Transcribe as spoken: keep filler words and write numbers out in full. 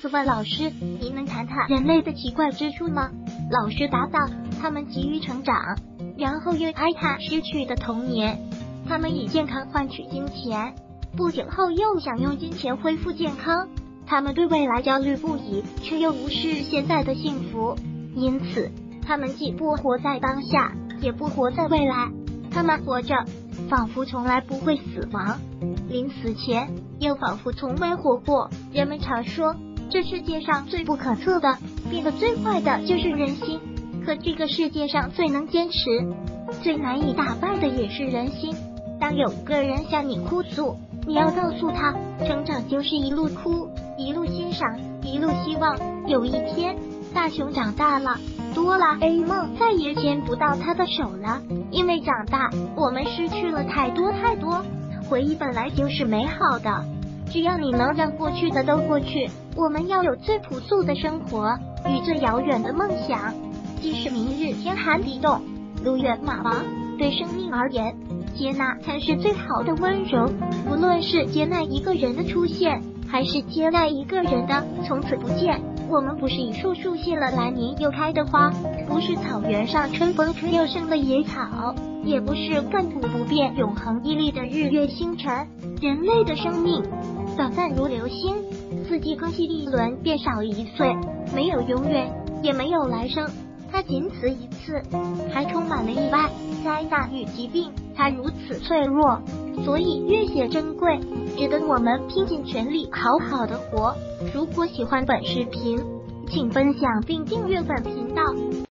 子问老师：“你能谈谈人类的奇怪之处吗？”老师答道：“他们急于成长，然后又哀叹失去的童年。他们以健康换取金钱，不久后又想用金钱恢复健康。他们对未来焦虑不已，却又无视现在的幸福。因此，他们既不活在当下，也不活在未来。他们活着，仿佛从来不会死亡；临死前，又仿佛从未活过。人们常说，这世界上最不可测的、变得最快的就是人心。可这个世界上最能坚持、最难以打败的也是人心。当有个人向你哭诉，你要告诉他，成长就是一路哭，一路欣赏，一路希望。有一天，大雄长大了，哆啦 A 梦再也牵不到他的手了，因为长大，我们失去了太多太多。回忆本来就是美好的，只要你能让过去的都过去。我们要有最朴素的生活与最遥远的梦想，即使明日天寒地冻，路远马亡，对生命而言，接纳才是最好的温柔。无论是接纳一个人的出现，还是接纳一个人的从此不见。我们不是一树树谢了来年又开的花，不是草原上春风吹又生的野草，也不是亘古不变永恒屹立的日月星辰。人类的生命短暂如流星，四季更新一轮便少一岁，没有永远，也没有来生。它仅此一次，还充满了意外、灾难与疾病，它如此脆弱，所以越显珍贵，值得我们拼尽全力好好的活。如果喜欢本视频，请分享并订阅本频道。